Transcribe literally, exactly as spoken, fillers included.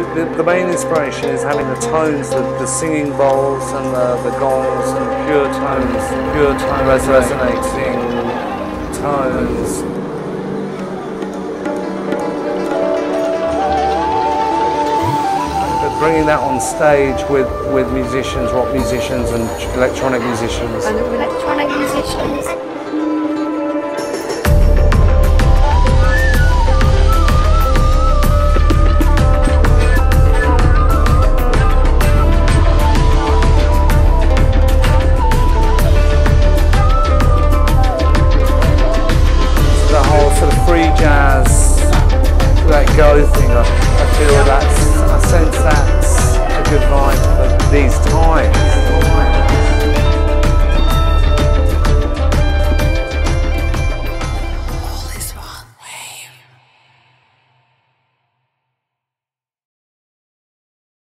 the, the main inspiration is having the tones, the, the singing bowls and the, the gongs and the pure tones, pure tone resonating tones. But bringing that on stage with, with musicians, rock musicians and electronic musicians. And electronic musicians.